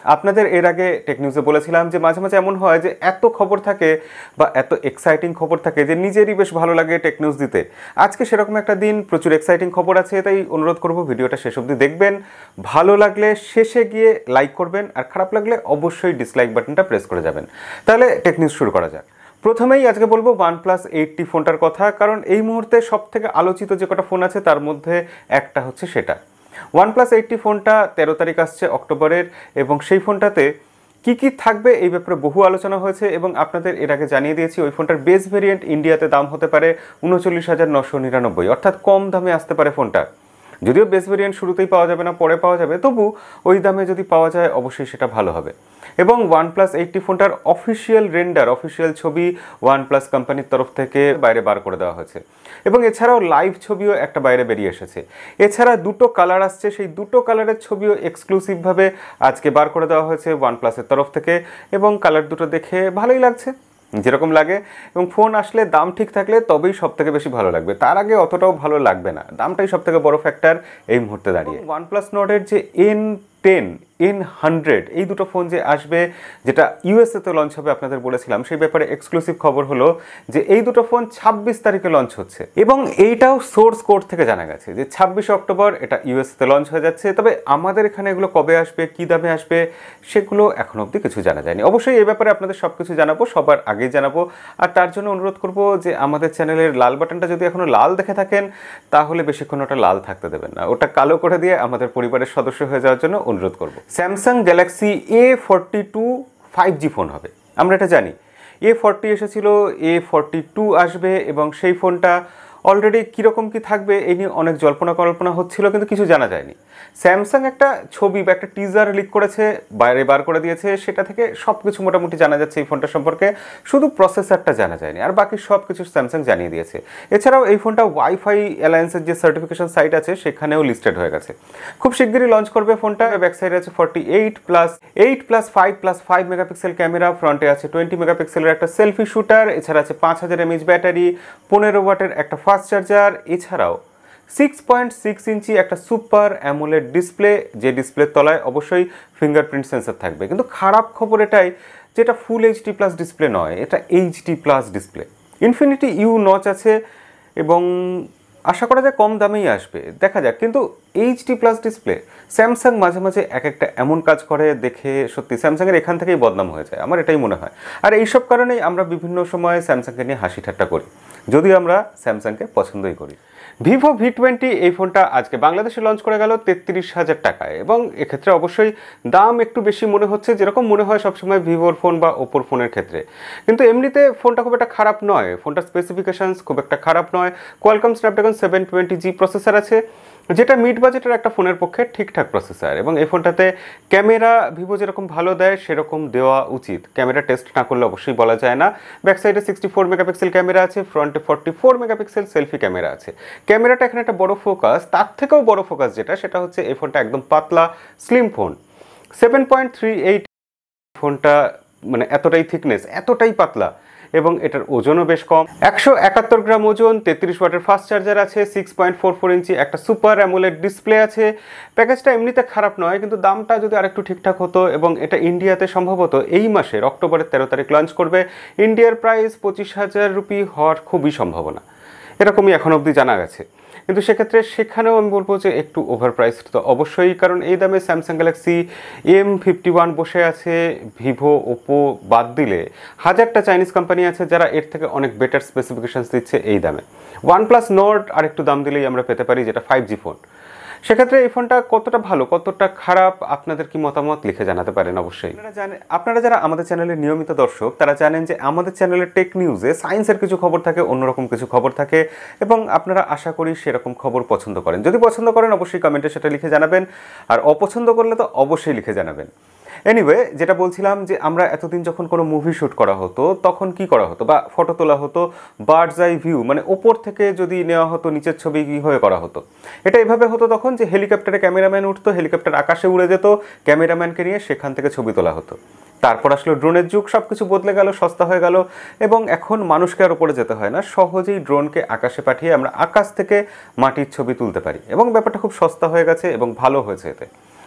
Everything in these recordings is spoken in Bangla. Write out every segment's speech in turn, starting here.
আপনাদের এর আগে টেক নিউজে বলেছিলাম যে মাঝে মাঝে এমন হয় যে এত খবর থাকে বা এত এক্সাইটিং খবর থাকে যে নিজেরই বেশ ভালো লাগে টেক নিউজ দিতে। আজকে সেরকম একটা দিন, প্রচুর এক্সাইটিং খবর আছে, তাই অনুরোধ করব ভিডিওটা শেষ অবধি দেখবেন। ভালো লাগলে শেষে গিয়ে লাইক করবেন, আর খারাপ লাগলে অবশ্যই ডিসলাইক বাটনটা প্রেস করে যাবেন। তাহলে টেক নিউজ শুরু করা যাক। প্রথমেই আজকে বলবো OnePlus 8T ফোনটার কথা, কারণ এই মুহূর্তে সব থেকে আলোচিত যে কটা ফোন আছে তার মধ্যে একটা হচ্ছে সেটা। OnePlus 8T ফোনটা 13 তারিখ আসছে অক্টোবরের, এবং সেই ফোনটাতে কি কি থাকবে এই ব্যাপারে বহু আলোচনা হয়েছে এবং আপনাদের এর আগে জানিয়ে দিয়েছি ওই ফোনটার বেস ভেরিয়েন্ট ইন্ডিয়াতে দাম হতে পারে 39,999, অর্থাৎ কম দামে আসতে পারে ফোনটা। যদিও বেস ভেরিয়েন্ট শুরুতেই পাওয়া যাবে না, পরে পাওয়া যাবে, তবু ওই দামে যদি পাওয়া যায় অবশ্যই সেটা ভালো হবে। এবং OnePlus 8T ফোনটার অফিসিয়াল রেন্ডার, অফিসিয়াল ছবি OnePlus কোম্পানির তরফ থেকে বাইরে বার করে দেওয়া হয়েছে, এবং এছাড়াও লাইভ ছবিও একটা বাইরে বেরিয়ে এসেছে। এছাড়া দুটো কালার আসছে, সেই দুটো কালারের ছবিও এক্সক্লুসিভভাবে আজকে বার করে দেওয়া হয়েছে OnePlus-এর তরফ থেকে, এবং কালার দুটো দেখে ভালোই লাগছে, যেরকম লাগে। এবং ফোন আসলে দাম ঠিক থাকলে তবেই সব থেকে বেশি ভালো লাগবে, তার আগে অতটাও ভালো লাগবে না। দামটাই সব থেকে বড় ফ্যাক্টর এই মুহূর্তে দাঁড়িয়ে। OnePlus Nord-এর যে N10, N100 এই দুটো ফোন যে আসবে, যেটা ইউএসএতে লঞ্চ হবে আপনাদের বলেছিলাম, সেই ব্যাপারে এক্সক্লুসিভ খবর হলো যে এই দুটো ফোন 26 তারিখে লঞ্চ হচ্ছে, এবং এইটাও সোর্স কোড থেকে জানা গেছে যে 26 অক্টোবর এটা ইউএসএতে লঞ্চ হয়ে যাচ্ছে। তবে আমাদের এখানে এগুলো কবে আসবে, কী দামে আসবে, সেগুলো এখন অবধি কিছু জানা যায়নি। অবশ্যই এই ব্যাপারে আপনাদের সব কিছু জানাবো, সবার আগেই জানাবো। আর তার জন্য অনুরোধ করব যে আমাদের চ্যানেলের লাল বাটনটা যদি এখনও লাল দেখে থাকেন তাহলে বেশিক্ষণ ওটা লাল থাকতে দেবেন না, ওটা কালো করে দিয়ে আমাদের পরিবারের সদস্য হয়ে যাওয়ার জন্য অনুরোধ করব। Samsung Galaxy A42 5G phone হবে, আমরা এটা জানি। A40 এসেছিল, A42 আসবে, এবং সেই ফোনটা অলরেডি কীরকম কী থাকবে এই নিয়ে অনেক জল্পনা কল্পনা হচ্ছিল, কিন্তু কিছু জানা যায়নি। স্যামসাং একটা ছবি বা একটা টিজার লিক করেছে, বাইরে বার করে দিয়েছে, সেটা থেকে সব কিছু মোটামুটি জানা যাচ্ছে এই ফোনটা সম্পর্কে, শুধু প্রসেসরটা জানা যায়নি, আর বাকি সব কিছু স্যামসাং জানিয়ে দিয়েছে। এছাড়াও এই ফোনটা ওয়াইফাই অ্যালায়েন্সের যে সার্টিফিকেশন সাইট আছে সেখানেও লিস্টেড হয়ে গেছে। খুব শিগগিরই লঞ্চ করবে ফোনটা। ব্যাক সাইডে আছে 48+8+5+5 মেগাপিক্সেল ক্যামেরা, ফ্রন্টে আছে 20 মেগাপিক্সেলের একটা সেলফি শুটার, এছাড়া আছে 5000 mAh ব্যাটারি, 15 ওয়াটের একটা ফাস্ট চার্জার, এছাড়াও 6.6 ইঞ্চি একটা সুপার অ্যামোলেড ডিসপ্লে, যে ডিসপ্লের তলায় অবশ্যই ফিঙ্গারপ্রিন্ট সেন্সর থাকবে। কিন্তু খারাপ খবর এটাই, যেটা ফুল এইচডি প্লাস ডিসপ্লে নয়, এটা HD plus display. Infinity U notch আছে, এবং আশা করা যায় কম দামেই আসবে, দেখা যাক। কিন্তু এইচডি প্লাস ডিসপ্লে, স্যামসাং মাঝে মাঝে এক একটা এমন কাজ করে দেখে সত্যি স্যামসাংয়ের এখান থেকেই বদনাম হয়ে যায়, আমার এটাই মনে হয়। আর এইসব কারণেই আমরা বিভিন্ন সময় স্যামসাংকে নিয়ে হাসি ঠাট্টা করি, যদিও আমরা স্যামসাংকে পছন্দই করি। Vivo V20 এই ফোনটা আজকে বাংলাদেশে লঞ্চ করে গেল 33,000 টাকায়, এবং এক্ষেত্রে অবশ্যই দাম একটু বেশি মনে হচ্ছে, যেরকম মনে হয় সবসময় ভিভোর ফোন বা ওপোর ফোনের ক্ষেত্রে। কিন্তু এমনিতে ফোনটা খুব একটা খারাপ নয়, ফোনটার স্পেসিফিকেশনস খুব একটা খারাপ নয়। কোয়ালকম স্ন্যাপড্রাগন 720G প্রসেসর আছে, যেটা মিড বাজেটের একটা ফোনের পক্ষে ঠিকঠাক প্রসেসর। এবং এই ফোনটাতে ক্যামেরা ভিভো যেরকম ভালো দেয় সেরকম দেওয়া উচিত, ক্যামেরা টেস্ট না করলে অবশ্যই বলা যায় না। ব্যাক সাইডে 64 মেগাপিক্সেল ক্যামেরা আছে, ফ্রন্টে 44 মেগাপিক্সেল সেলফি ক্যামেরা আছে। ক্যামেরাটা এখানে একটা বড় ফোকাস, তার থেকেও বড় ফোকাস যেটা, সেটা হচ্ছে এই ফোনটা একদম পাতলা স্লিম ফোন। 7.38 ফোনটা, মানে এতটাই থিকনেস, এতটাই পাতলা, এবং এটার ওজনও বেশ কম, 171 গ্রাম ওজন, 33 ওয়াটের ফাস্ট চার্জার আছে, 6.44 ইঞ্চি একটা সুপার অ্যামোলেড ডিসপ্লে আছে। প্যাকেজটা এমনিতে খারাপ নয়, কিন্তু দামটা যদি আরেকটু ঠিকঠাক হতো। এবং এটা ইন্ডিয়াতে সম্ভবত এই মাসের অক্টোবরের 13 তারিখ লঞ্চ করবে। ইন্ডিয়ার প্রাইস 25,000 রুপি হওয়ার খুবই সম্ভাবনা, এরকমই এখন অবধি জানা গেছে। কিন্তু সেক্ষেত্রে সেখানেও আমি বলবো যে একটু ওভার প্রাইসড তো অবশ্যই, কারণ এই দামে স্যামসাং গ্যালাক্সি M51 বসে আছে। ভিভো ওপো বাদ দিলে হাজারটা চাইনিজ কোম্পানি আছে যারা এর থেকে অনেক বেটার স্পেসিফিকেশনস দিচ্ছে এই দামে। OnePlus Nord আর একটু দাম দিলেই আমরা পেতে পারি, যেটা 5G ফোন। সেক্ষেত্রে এই ফোনটা কতটা ভালো কতটা খারাপ আপনাদের কি মতামত লিখে জানাতে পারেন অবশ্যই। আপনারা যারা আমাদের চ্যানেলের নিয়মিত দর্শক তারা জানেন যে আমাদের চ্যানেলের টেক নিউজে সায়েন্সের কিছু খবর থাকে, অন্যরকম কিছু খবর থাকে, এবং আপনারা আশা করি সেরকম খবর পছন্দ করেন। যদি পছন্দ করেন অবশ্যই কমেন্টে সেটা লিখে জানাবেন, আর অপছন্দ করলে তো অবশ্যই লিখে জানাবেন। এনিওয়ে, যেটা বলছিলাম যে আমরা এতদিন যখন কোনো মুভি শ্যুট করা হতো তখন কি করা হতো, বা ফটো তোলা হতো বার্ডস আই ভিউ, মানে ওপর থেকে যদি নেওয়া হতো নিচের ছবি কী হয়ে করা হতো। এটা এভাবে হতো তখন যে হেলিকপ্টারে ক্যামেরাম্যান উঠতো, হেলিকপ্টার আকাশে উড়ে যেত, ক্যামেরাম্যানকে নিয়ে সেখান থেকে ছবি তোলা হতো। তারপর আসলো ড্রোনের যুগ, সব কিছু বদলে গেল, সস্তা হয়ে গেল, এবং এখন মানুষকে আর উপরে যেতে হয় না, সহজেই ড্রোনকে আকাশে পাঠিয়ে আমরা আকাশ থেকে মাটির ছবি তুলতে পারি, এবং ব্যাপারটা খুব সস্তা হয়ে গেছে এবং ভালো হয়েছে এতে।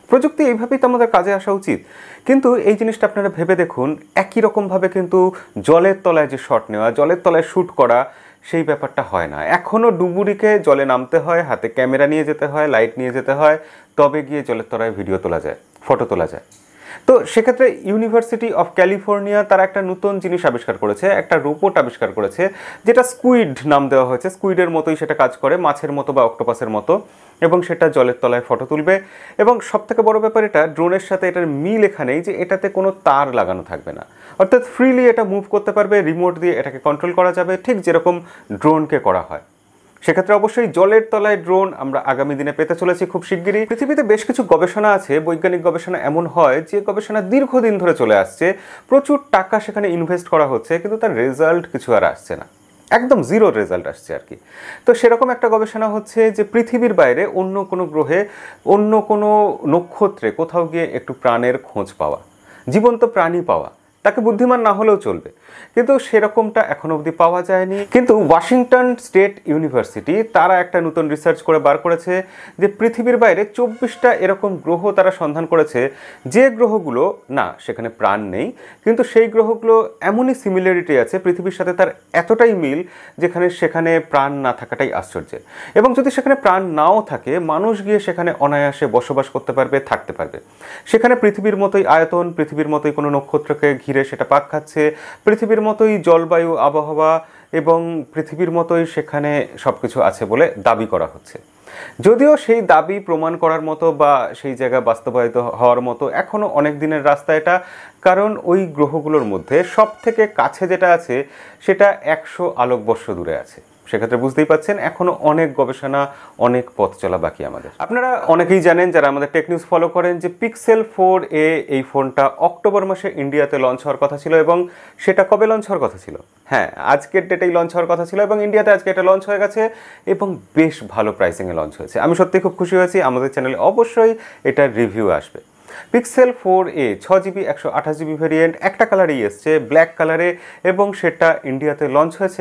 প্রযুক্তি এইভাবেই তো আমাদের কাজে আসা উচিত। কিন্তু এই জিনিসটা আপনারা ভেবে দেখুন, একই রকমভাবে কিন্তু জলের তলায় যে শট নেওয়া, জলের তলায় শ্যুট করা, সেই ব্যাপারটা হয় না। এখনও ডুবুরিকে জলে নামতে হয়, হাতে ক্যামেরা নিয়ে যেতে হয়, লাইট নিয়ে যেতে হয়, তবে গিয়ে জলের তলায় ভিডিও তোলা যায়, ফটো তোলা যায়। তো সেক্ষেত্রে ইউনিভার্সিটি অফ ক্যালিফোর্নিয়া তারা একটা নতুন জিনিস আবিষ্কার করেছে, একটা রোবট আবিষ্কার করেছে, যেটা স্কুইড নাম দেওয়া হয়েছে। স্কুইডের মতোই সেটা কাজ করে, মাছের মতো বা অক্টোপাসের মতো, এবং সেটা জলের তলায় ফটো তুলবে। এবং সবথেকে বড় ব্যাপার, এটা ড্রোনের সাথে এটার মিল এখানেই যে এটাতে কোনো তার লাগানো থাকবে না, অর্থাৎ ফ্রিলি এটা মুভ করতে পারবে, রিমোট দিয়ে এটাকে কন্ট্রোল করা যাবে, ঠিক যেরকম ড্রোনকে করা হয়। সেক্ষেত্রে অবশ্যই জলের তলায় ড্রোন আমরা আগামী দিনে পেতে চলেছি খুব শিগগিরই। পৃথিবীতে বেশ কিছু গবেষণা আছে, বৈজ্ঞানিক গবেষণা এমন হয় যে গবেষণা দীর্ঘদিন ধরে চলে আসছে, প্রচুর টাকা সেখানে ইনভেস্ট করা হচ্ছে, কিন্তু তার রেজাল্ট কিছু আর আসছে না, একদম জিরো রেজাল্ট আসছে আর কি। তো সেরকম একটা গবেষণা হচ্ছে যে পৃথিবীর বাইরে অন্য কোনো গ্রহে, অন্য কোনো নক্ষত্রে কোথাও গিয়ে একটু প্রাণের খোঁজ পাওয়া, জীবন্ত প্রাণী পাওয়া। তাকে বুদ্ধিমান না হলেও চলবে, কিন্তু সেরকমটা এখনো অবধি পাওয়া যায়নি। কিন্তু ওয়াশিংটন স্টেট ইউনিভার্সিটি তারা একটা নতুন রিসার্চ করে বার করেছে যে পৃথিবীর বাইরে 24টা এরকম গ্রহ তারা সন্ধান করেছে, যে গ্রহগুলো না সেখানে প্রাণ নেই, কিন্তু সেই গ্রহগুলো এমনই সিমিলারিটি আছে পৃথিবীর সাথে, তার এতটাই মিল যেখানে সেখানে প্রাণ না থাকাটাই আশ্চর্যের। এবং যদি সেখানে প্রাণ নাও থাকে, মানুষ গিয়ে সেখানে অনায়াসে বসবাস করতে পারবে, থাকতে পারবে। সেখানে পৃথিবীর মতোই আয়তন, পৃথিবীর মতোই কোনো নক্ষত্রকে ঘিরে সেটা পাক খাচ্ছে, পৃথিবীর মতোই জলবায়ু, আবহাওয়া, এবং পৃথিবীর মতোই সেখানে সবকিছু আছে বলে দাবি করা হচ্ছে। যদিও সেই দাবি প্রমাণ করার মতো বা সেই জায়গা বাস্তবায়িত হওয়ার মতো এখনো অনেক দিনের রাস্তা এটা, কারণ ওই গ্রহগুলোর মধ্যে সব থেকে কাছে যেটা আছে সেটা 100 আলোকবর্ষ দূরে আছে। সেক্ষেত্রে বুঝতেই পাচ্ছেন এখনো অনেক গবেষণা, অনেক পথ চলা বাকি আমাদের। আপনারা অনেকেই জানেন যারা আমাদের টেক নিউজ ফলো করেন যে পিক্সেল 4a এই ফোনটা অক্টোবর মাসে ইন্ডিয়াতে লঞ্চ হওয়ার কথা ছিল, এবং সেটা কবে লঞ্চ হওয়ার কথা ছিল? হ্যাঁ, আজকের ডেটেই লঞ্চ হওয়ার কথা ছিল, এবং ইন্ডিয়াতে আজকে এটা লঞ্চ হয়ে গেছে, এবং বেশ ভালো প্রাইসিংয়ে লঞ্চ হয়েছে। আমি সত্যি খুব খুশি হয়েছি। আমাদের চ্যানেলে অবশ্যই এটার রিভিউ আসবে। Pixel 4a 6GB 128GB variant, একটা কালারেই এসছে, ব্ল্যাক কালারে, এবং সেটা ইন্ডিয়াতে লঞ্চ হয়েছে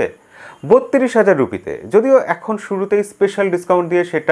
32,000 রুপিতে। যদিও এখন শুরুতেই স্পেশাল ডিসকাউন্ট দিয়ে সেটা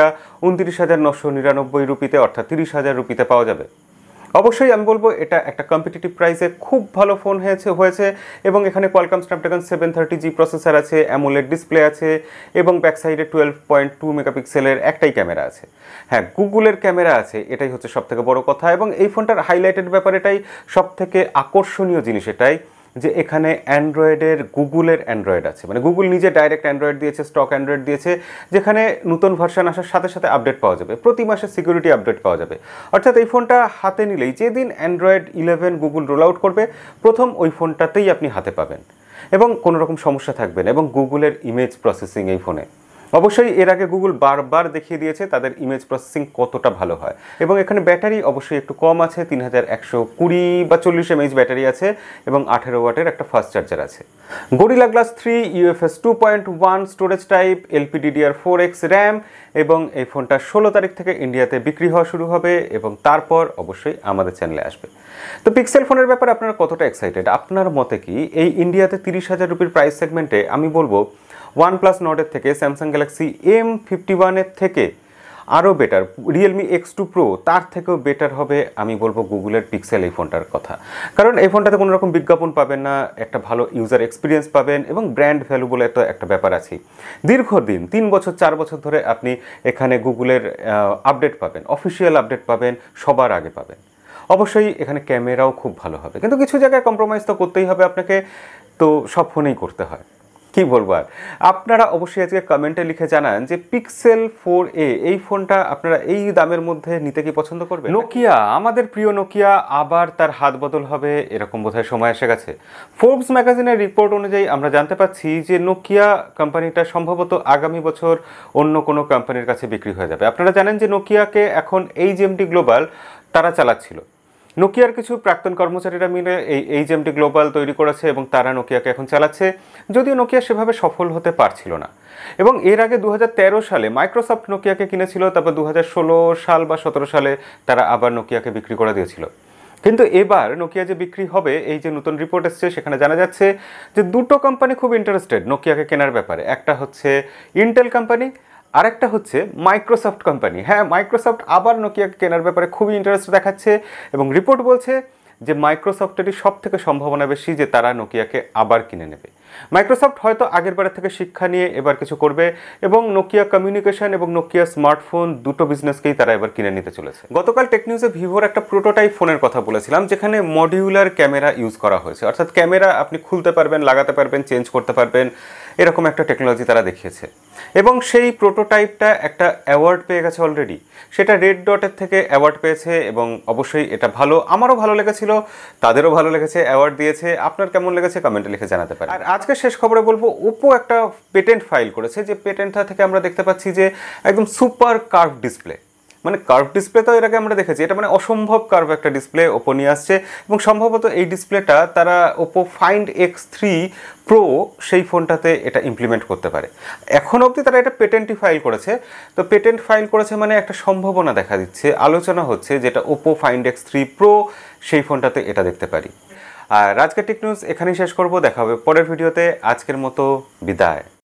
29,999 রুপিতে, অর্থাৎ 30,000 রুপিতে পাওয়া যাবে। অবশ্যই আমি বলবো এটা একটা কম্পিটিটিভ প্রাইসে খুব ভালো ফোন হয়েছে, এবং এখানে কোয়ালকম স্ন্যাপড্রাগন 730G প্রসেসর আছে, অ্যামোলেড ডিসপ্লে আছে, এবং ব্যাক সাইডে 12.2 মেগাপিক্সেলের একটাই ক্যামেরা আছে। হ্যাঁ, গুগলের ক্যামেরা আছে, এটাই হচ্ছে সবথেকে বড় কথা। এবং এই ফোনটার হাইলাইটেড ব্যাপার এটাই, সবথেকে আকর্ষণীয় জিনিস এটাই যে এখানে অ্যান্ড্রয়েডের, গুগলের অ্যান্ড্রয়েড আছে, মানে গুগল নিজে ডাইরেক্ট অ্যান্ড্রয়েড দিয়েছে, স্টক অ্যান্ড্রয়েড দিয়েছে, যেখানে নতুন ভার্সন আসার সাথে সাথে আপডেট পাওয়া যাবে, প্রতি মাসে সিকিউরিটি আপডেট পাওয়া যাবে। অর্থাৎ এই ফোনটা হাতে নিলেই যেদিন অ্যান্ড্রয়েড 11 গুগল রোল আউট করবে, প্রথম ওই ফোনটাতেই আপনি হাতে পাবেন, এবং কোনো রকম সমস্যা থাকবে না। এবং গুগলের ইমেজ প্রসেসিং এই ফোনে অবশ্যই এর আগে গুগল বারবার দেখিয়ে দিয়েছে তাদের ইমেজ প্রসেসিং কতটা ভালো হয়। এবং এখানে ব্যাটারি অবশ্যই একটু কম আছে, 3120 বা 40 mAh ব্যাটারি আছে, এবং 18 ওয়াটের একটা ফাস্ট চার্জার আছে। Gorilla glass 3 UFS 2.1 storage type, LPDDR4X RAM, এবং এই ফোনটা 16 তারিখ থেকে ইন্ডিয়াতে বিক্রি হওয়া শুরু হবে, এবং তারপর অবশ্যই আমাদের চ্যানেলে আসবে। তো পিক্সেল ফোনের ব্যাপারে আপনারা কতটা এক্সাইটেড? আপনার মতে কি এই ইন্ডিয়াতে 30,000 রুপির প্রাইস সেগমেন্টে আমি বলবো OnePlus নটের থেকে, স্যামসাং গ্যালাক্সি M51 এর থেকে আরও বেটার, রিয়েলমি X2 Pro তার থেকেও বেটার হবে আমি বলবো গুগলের পিক্সেল এই ফোনটার কথা। কারণ এই ফোনটাতে কোনো রকম বিজ্ঞাপন পাবেন না, একটা ভালো ইউজার এক্সপিরিয়েন্স পাবেন, এবং ব্র্যান্ড ভ্যালু বলে তো একটা ব্যাপার আছে। দীর্ঘদিন 3 বছর 4 বছর ধরে আপনি এখানে গুগলের আপডেট পাবেন, অফিসিয়াল আপডেট পাবেন, সবার আগে পাবেন। অবশ্যই এখানে ক্যামেরাও খুব ভালো হবে, কিন্তু কিছু জায়গায় কম্প্রোমাইজ তো করতেই হবে আপনাকে, তো সব ফোনেই করতে হয়, কি বলবো আর। আপনারা অবশ্যই আজকে কমেন্টে লিখে জানান যে পিক্সেল 4a এই ফোনটা আপনারা এই দামের মধ্যে নিতে কি পছন্দ করবেন? নোকিয়া, আমাদের প্রিয় নোকিয়া আবার তার হাত বদল হবে, এরকম বোধহয় সময় এসে গেছে। ফোর্বস ম্যাগাজিনের রিপোর্ট অনুযায়ী আমরা জানতে পাচ্ছি যে নোকিয়া কোম্পানিটা সম্ভবত আগামী বছর অন্য কোনো কোম্পানির কাছে বিক্রি হয়ে যাবে। আপনারা জানেন যে নোকিয়াকে এখন HMD গ্লোবাল তারা চালাচ্ছিল। নোকিয়ার কিছু প্রাক্তন কর্মচারীরা মিলে এই HMD গ্লোবাল তৈরি করেছে, এবং তারা নোকিয়াকে এখন চালাচ্ছে, যদিও নোকিয়া সেভাবে সফল হতে পারছিল না। এবং এর আগে 2013 সালে মাইক্রোসফট নোকিয়াকে কিনেছিল, তারপর 2016 সাল বা 17 সালে তারা আবার নোকিয়াকে বিক্রি করে দিয়েছিল। কিন্তু এবার নোকিয়া যে বিক্রি হবে, এই যে নতুন রিপোর্ট এসছে সেখানে জানা যাচ্ছে যে দুটো কোম্পানি খুব ইন্টারেস্টেড নোকিয়াকে কেনার ব্যাপারে। একটা হচ্ছে ইন্টেল কোম্পানি, আরেকটা হচ্ছে মাইক্রোসফট কোম্পানি। হ্যাঁ, মাইক্রোসফট আবার নোকিয়াকে কেনার ব্যাপারে খুবই ইন্টারেস্ট দেখাচ্ছে এবং রিপোর্ট বলছে যে মাইক্রোসফটেরই সব থেকে সম্ভাবনা বেশি যে তারা নোকিয়াকে আবার কিনে নেবে। মাইক্রোসফট হয়তো আগের বারের থেকে শিক্ষা নিয়ে এবার কিছু করবে এবং নোকিয়া কমিউনিকেশন এবং নোকিয়া স্মার্টফোন দুটো বিজনেসকেই তারা এবার কিনে নিতে চলেছে। গতকাল টেক নিউজে ভিভোর একটা প্রোটোটাইপ ফোনের কথা বলেছিলাম যেখানে মডিউলার ক্যামেরা ইউজ করা হয়েছে, অর্থাৎ ক্যামেরা আপনি খুলতে পারবেন, লাগাতে পারবেন, চেঞ্জ করতে পারবেন, এরকম একটা টেকনোলজি তারা দেখিয়েছে এবং সেই প্রোটোটাইপটা একটা অ্যাওয়ার্ড পেয়ে গেছে অলরেডি। সেটা রেড ডটের থেকে অ্যাওয়ার্ড পেয়েছে এবং অবশ্যই এটা ভালো, আমারও ভালো লেগেছিল, তাদেরও ভালো লেগেছে, অ্যাওয়ার্ড দিয়েছে। আপনার কেমন লেগেছে কমেন্টে লিখে জানাতে পারেন। আর আজকে শেষ খবরে বলবো, ওপো একটা পেটেন্ট ফাইল করেছে, যে পেটেন্টটা থেকে আমরা দেখতে পাচ্ছি যে একদম সুপার কার্ভ ডিসপ্লে, মানে কার্ভ ডিসপ্লে তো এর আগে আমরা দেখেছি, এটা মানে অসম্ভব কার্ভ একটা ডিসপ্লে ওপো নিয়ে আসছে এবং সম্ভবত এই ডিসপ্লেটা তারা ওপো ফাইন্ড X3 প্রো সেই ফোনটাতে এটা ইমপ্লিমেন্ট করতে পারে। এখন অবধি তারা এটা পেটেন্টই ফাইল করেছে, তো পেটেন্ট ফাইল করেছে মানে একটা সম্ভাবনা দেখা দিচ্ছে, আলোচনা হচ্ছে যেটা ওপো ফাইন্ড X3 প্রো সেই ফোনটাতে এটা দেখতে পারি। আর আজকের টেক নিউজ এখানেই শেষ করব, দেখা হবে পরের ভিডিওতে। আজকের মতো বিদায়।